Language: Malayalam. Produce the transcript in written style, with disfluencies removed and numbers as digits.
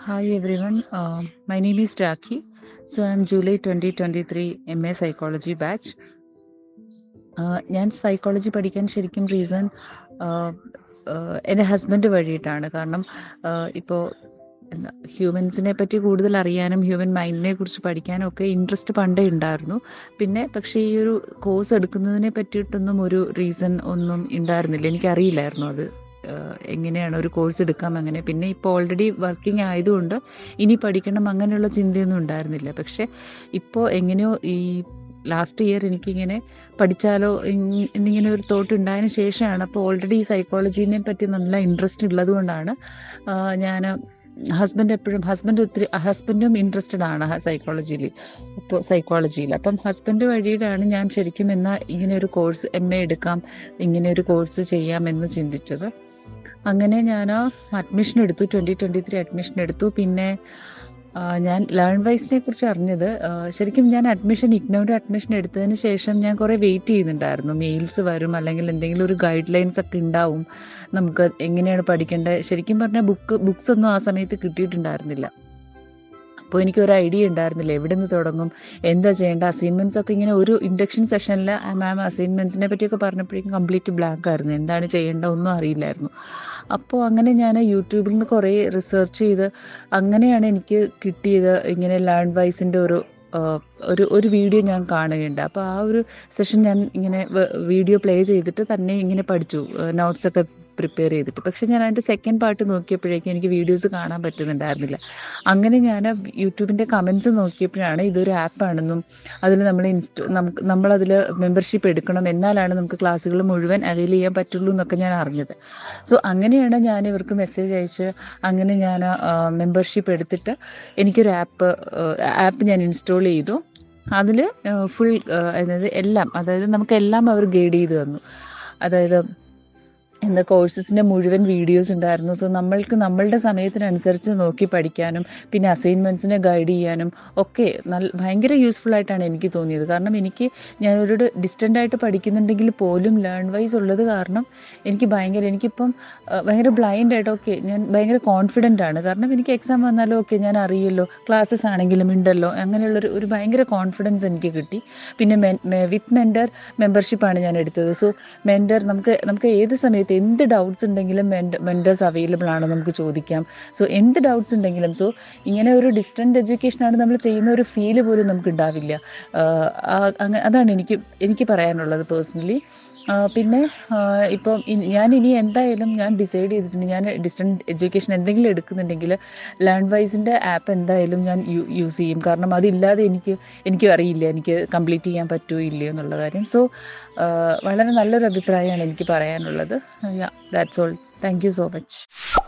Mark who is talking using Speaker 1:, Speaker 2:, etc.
Speaker 1: Hi everyone, my name is Jackie. So I'm July 2023 MA Psychology batch. ഞാൻ സൈക്കോളജി പഠിക്കാൻ ശരിക്കും റീസൺ എൻ്റെ ഹസ്ബൻഡ് വഴിയിട്ടാണ്. കാരണം ഇപ്പോൾ എന്താ ഹ്യൂമൻസിനെ പറ്റി കൂടുതൽ അറിയാനും ഹ്യൂമൻ മൈൻഡിനെ കുറിച്ച് പഠിക്കാനും ഒക്കെ ഇൻട്രസ്റ്റ് പണ്ടേ ഉണ്ടായിരുന്നു. പിന്നെ പക്ഷേ ഈ ഒരു കോഴ്സ് എടുക്കുന്നതിനെ പറ്റിയിട്ടൊന്നും ഒരു റീസൺ ഒന്നും ഉണ്ടായിരുന്നില്ല. എനിക്കറിയില്ലായിരുന്നു അത് എങ്ങനെയാണ് ഒരു കോഴ്സ് എടുക്കാം അങ്ങനെ. പിന്നെ ഇപ്പോൾ ഓൾറെഡി വർക്കിംഗ് ആയതുകൊണ്ട് ഇനി പഠിക്കണം അങ്ങനെയുള്ള ചിന്തയൊന്നും ഉണ്ടായിരുന്നില്ല. പക്ഷേ ഇപ്പോൾ എങ്ങനെയോ ഈ ലാസ്റ്റ് ഇയർ എനിക്കിങ്ങനെ പഠിച്ചാലോ എന്നിങ്ങനെ ഒരു തോട്ട് ഉണ്ടായതിന് ശേഷമാണ്. അപ്പോൾ ഓൾറെഡി ഈ സൈക്കോളജീനെ പറ്റി നല്ല ഇൻട്രസ്റ്റ് ഉള്ളത് കൊണ്ടാണ് ഞാൻ ഹസ്ബൻഡും ഇൻട്രസ്റ്റഡ് ആണ് സൈക്കോളജിയിൽ. അപ്പം ഹസ്ബൻഡ് വഴിയിലാണ് ഞാൻ ശരിക്കും എന്നാൽ ഇങ്ങനെ ഒരു കോഴ്സ് MA എടുക്കാം, ഇങ്ങനെ ഒരു കോഴ്സ് ചെയ്യാമെന്ന് ചിന്തിച്ചത്. അങ്ങനെ ഞാൻ അഡ്മിഷൻ എടുത്തു, 2023 അഡ്മിഷൻ എടുത്തു. പിന്നെ ഞാൻ ലേൺ വൈസിനെ കുറിച്ച് അറിഞ്ഞത് ശരിക്കും ഞാൻ ഇഗ്നോയുടെ അഡ്മിഷൻ എടുത്തതിന് ശേഷം ഞാൻ കുറേ വെയിറ്റ് ചെയ്യുന്നുണ്ടായിരുന്നു. മെയിൽസ് വരും, അല്ലെങ്കിൽ എന്തെങ്കിലും ഒരു ഗൈഡ് ലൈൻസ് ഒക്കെ ഉണ്ടാവും, നമുക്ക് എങ്ങനെയാണ് പഠിക്കേണ്ടത്. ശരിക്കും പറഞ്ഞാൽ ബുക്സ് ഒന്നും ആ സമയത്ത് കിട്ടിയിട്ടുണ്ടായിരുന്നില്ല. അപ്പോൾ എനിക്കൊരു ഐഡിയ ഉണ്ടായിരുന്നില്ല എവിടെ നിന്ന് തുടങ്ങും, എന്താ ചെയ്യേണ്ട. അസൈൻമെൻറ്റ്സ് ഒക്കെ ഇങ്ങനെ ഒരു ഇൻഡക്ഷൻ സെഷനിൽ മാം അസൈൻമെൻറ്റ്സിനെ പറ്റിയൊക്കെ പറഞ്ഞപ്പോഴേക്കും കംപ്ലീറ്റ് ബ്ലാങ്ക് ആയിരുന്നു, എന്താണ് ചെയ്യേണ്ടത് ഒന്നും അറിയില്ലായിരുന്നു. അപ്പോൾ അങ്ങനെ ഞാൻ യൂട്യൂബിൽ നിന്ന് കുറേ റിസർച്ച് ചെയ്ത് അങ്ങനെയാണ് എനിക്ക് കിട്ടിയത് ഇങ്ങനെ ലേൺ വൈസിൻ്റെ ഒരു വീഡിയോ ഞാൻ കാണുകയുണ്ട്. അപ്പോൾ ആ ഒരു സെഷൻ ഞാൻ ഇങ്ങനെ വീഡിയോ പ്ലേ ചെയ്തിട്ട് തന്നെ ഇങ്ങനെ പഠിച്ചു, നോട്ട്സൊക്കെ പ്രിപ്പയർ ചെയ്തിട്ട്. പക്ഷേ ഞാൻ അതിൻ്റെ സെക്കൻഡ് പാർട്ട് നോക്കിയപ്പോഴേക്കും എനിക്ക് വീഡിയോസ് കാണാൻ പറ്റുന്നുണ്ടായിരുന്നില്ല. അങ്ങനെ ഞാൻ യൂട്യൂബിൻ്റെ കമൻറ്റ്സ് നോക്കിയപ്പോഴാണ് ഇതൊരു ആപ്പാണെന്നും അതിൽ നമ്മളതിൽ മെമ്പർഷിപ്പ് എടുക്കണം, എന്നാലാണ് നമുക്ക് ക്ലാസ്സുകൾ മുഴുവൻ അവൈൽ ചെയ്യാൻ പറ്റുള്ളൂ എന്നൊക്കെ ഞാൻ അറിഞ്ഞത്. സോ അങ്ങനെയാണ് ഞാൻ ഇവർക്ക് മെസ്സേജ് അയച്ച് അങ്ങനെ ഞാൻ മെമ്പർഷിപ്പ് എടുത്തിട്ട് എനിക്കൊരു ആപ്പ് ഞാൻ ഇൻസ്റ്റാൾ ചെയ്തു. അതിൽ ഫുൾ അതായത് നമുക്കെല്ലാം അവർ ഗൈഡ് ചെയ്ത് തന്നു. അതായത് കോഴ്സസിൻ്റെ മുഴുവൻ വീഡിയോസ് ഉണ്ടായിരുന്നു. സോ നമ്മളുടെ സമയത്തിനനുസരിച്ച് നോക്കി പഠിക്കാനും പിന്നെ അസൈൻമെൻറ്റ്സിനെ ഗൈഡ് ചെയ്യാനും ഒക്കെ ഭയങ്കര യൂസ്ഫുൾ ആയിട്ടാണ് എനിക്ക് തോന്നിയത്. കാരണം ഞാനൊരു ഡിസ്റ്റൻ്റായിട്ട് പഠിക്കുന്നുണ്ടെങ്കിൽ പോലും ലേൺ വൈസ് ഉള്ളത് കാരണം എനിക്കിപ്പം ഭയങ്കര ബ്ലൈൻഡായിട്ട് ഞാൻ ഭയങ്കര കോൺഫിഡൻ്റ് ആണ്. കാരണം എനിക്ക് എക്സാം വന്നാലും ഞാൻ അറിയുമല്ലോ, ക്ലാസ്സസ് ആണെങ്കിലും ഉണ്ടല്ലോ, അങ്ങനെയുള്ളൊരു ഭയങ്കര കോൺഫിഡൻസ് എനിക്ക് കിട്ടി. പിന്നെ വിത്ത് മെൻറ്റർ മെമ്പർഷിപ്പാണ് ഞാൻ എടുത്തത്. സോ മെൻറ്റർ നമുക്ക് ഏത് സമയത്ത് എന്ത് ഡൗട്ട്സ് ഉണ്ടെങ്കിലും മെൻറ്റേഴ്സ് അവൈലബിൾ ആണ്, നമുക്ക് ചോദിക്കാം. സോ എന്ത് ഡൗട്ട്സ് ഉണ്ടെങ്കിലും, സോ ഇങ്ങനെ ഒരു ഡിസ്റ്റൻറ്റ് എഡ്യൂക്കേഷനാണ് നമ്മൾ ചെയ്യുന്ന ഒരു ഫീല് പോലും നമുക്ക് ഉണ്ടാവില്ല. അതാണ് എനിക്ക് പറയാനുള്ളത് പേഴ്സണലി. പിന്നെ ഇപ്പം ഞാൻ ഡിസൈഡ് ചെയ്തിട്ടുണ്ട്, ഞാൻ ഡിസ്റ്റൻറ്റ് എഡ്യൂക്കേഷൻ എന്തെങ്കിലും എടുക്കുന്നുണ്ടെങ്കിൽ ലേൺ വൈസിൻ്റെ ആപ്പ് എന്തായാലും ഞാൻ യൂസ് ചെയ്യും. കാരണം അതില്ലാതെ എനിക്കും അറിയില്ല എനിക്ക് കംപ്ലീറ്റ് ചെയ്യാൻ പറ്റുമോ ഇല്ലയോ എന്നുള്ള കാര്യം. സോ വളരെ നല്ലൊരു അഭിപ്രായമാണ് എനിക്ക് പറയാനുള്ളത്. That's all. Thank you so much.